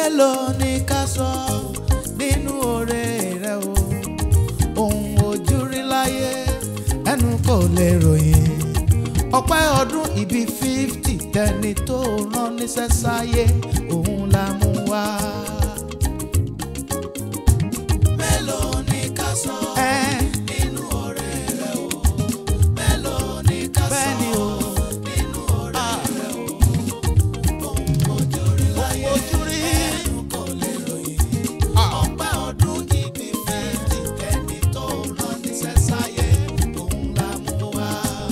mélòó ni ká sọ nínú oore rẹ o, ohun ojú rí láyé ẹnu kò lè ròyìn. Ọpẹ́ ọdún ìbí 50 tẹni tó rán níṣẹ́ sáyé òun la mú wá. Mélòó ni ká sọ nínú oore rẹ o, mélòó ni ká sọ nínú oore rẹ o, ohun ojú rí láyé ẹnu kò lè ròyìn. Ọpẹ́ ọdún ìbí 50 tẹni tó rán níṣẹ́ sáyé òun la mú wá.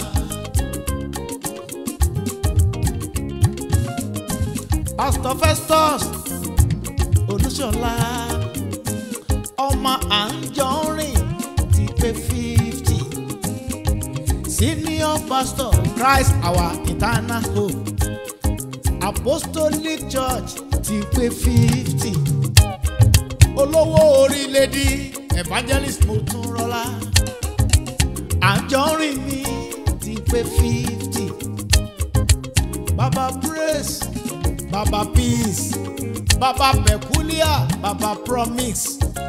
Pastor Festus Olúṣọlá ọmọ Anjorin ti pé 50. Senior Pastor Christ our Eternal Hope Apostolic Church ti pé 50. Olówó orílẹ̀-èdè Evangelist Motunrọ́lá Anjorin mi ti pé 50. Baba Praise, Baba Peace, Baba Peculiar, Baba Promise.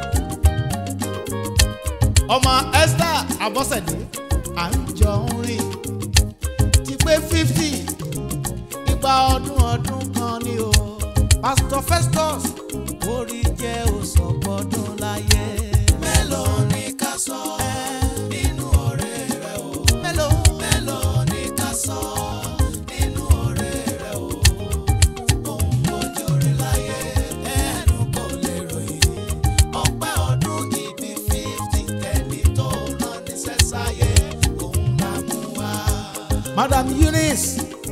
Ọmọ Esther Abọ́sẹ̀dé Anjorin ti pé 50. Ìgbà ọdún kan ni o. Pastor Festus orí jẹ́ òsọ̀gbọ́dún láyé. Mélòó ni ká sọ nínú oore rẹ o? Mélòó ni ká sọ nínú oore rẹ o? Ohun ojú rí láyé ẹnu kò lè ròyìn. Ọpẹ́ ọdún ìbí 50 tẹni tó rán níṣẹ́ sáyé òun la mú wá. Madam Eunice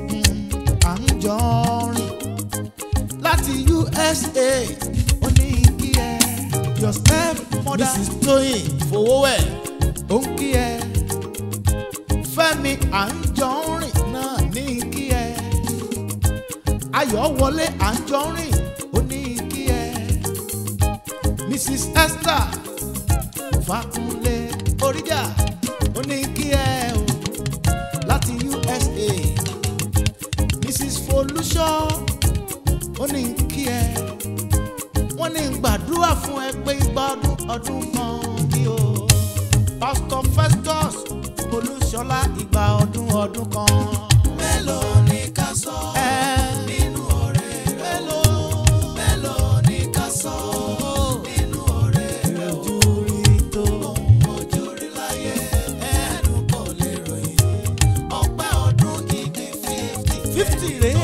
Anjorin láti USA ó ní kí ẹ. Your stepmother Mrs. Toyin Fowówẹ̀ ó ń kí ẹ. Fẹ́mi Anjorin náà ní kí ẹ. Ayọ̀wọlé Anjorin ó ní kí ẹ. Mrs. Esther Fakunle Oríjà ó ní kí ẹ o láti USA. Mrs. Folúṣọ́ ó ní kí ẹ. Wọ́n ní gbàdúrà fún ẹ pé ìgbà ọdún kan ní o. Pastor Festus Olúṣọlá ìgbà ọdún kan. Mélòó ni ká sọ nínú oore rẹ o? Mélòó ni ká sọ nínú oore rẹ o? Ohun ojú rí láyé ẹnu kò lè ròyìn. Ọpẹ́ ọdún ìbí 50 rèé.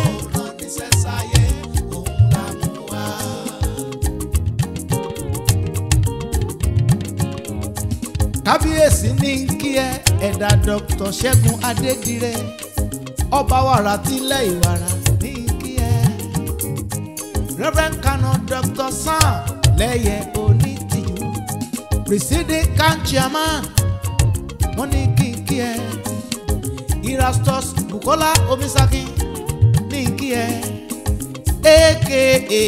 Kábíyèsí ní kí ẹ ẹ̀dà Dr. Ṣẹ́gun Adédire ọba wàrà tílẹ̀ ìwàrà ní kí ẹ. Reverend Canon Dr. Sam Lẹ́yẹ Onítìjú Presiding Can Chairman wọ́n ní kí ẹ. Erastus Bukola Omisakin ní kí ẹ. AKA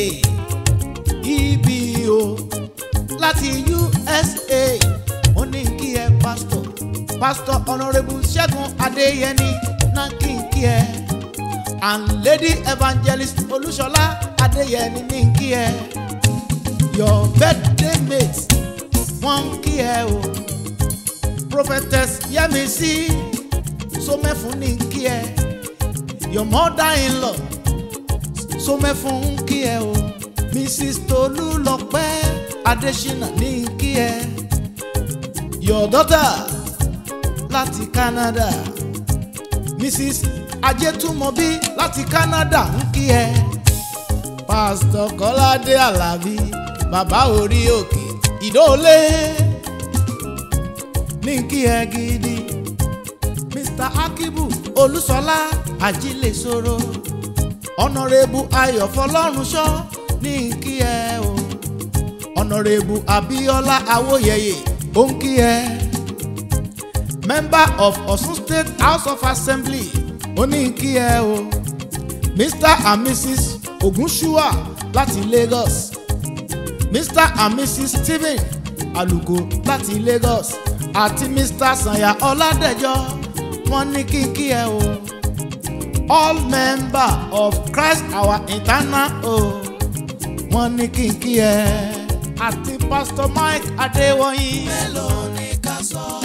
EBO láti USA ó ní kí ẹ. Pastor Honorable Ṣẹ́gun Adéyẹni náà kí ẹ. And Lady Evangelist Olúṣọlá Adéyẹni ní kí ẹ. Your birthday mates wọ́n kí ẹ o. Prophetess Yẹ́misí Sómẹ́fún ní kí ẹ. Your mother-in-law Sómẹ́fún kí ẹ o. Mrs. Tolúlọpẹ́ Adéṣínà ní kí ẹ. Your daughter láti Canada Mrs. Ajétúmọ̀bí láti Canada ń kí ẹ. Pastor Kọ́ládé Àlàbí bàbá orí òkè Ìdóolé ní kí ẹ gidi. Mr. Akibu Olúṣọlá Ajílẹ̀ṣòro Honorable Ayọ̀fọlọ́runṣọ́ ní kí ẹ o. Honorable Abíọ́lá Awóyẹyẹ ó ń kí ẹ. Member of Osun State House of Assembly ó ní kí ẹ o. Mr. and Mrs. Ogunṣuwa láti Lagos. Mr. and Mrs. Stephen Aluko láti Lagos. Àti Mr. Sanya Ọládẹjọ wọ́n ní kí ẹ o. All members of Christ our Eternal Hope wọ́n ní kí n kí ẹ àti Pastor Mike Adéwọ̀nyí. mélòó ni ká sọ.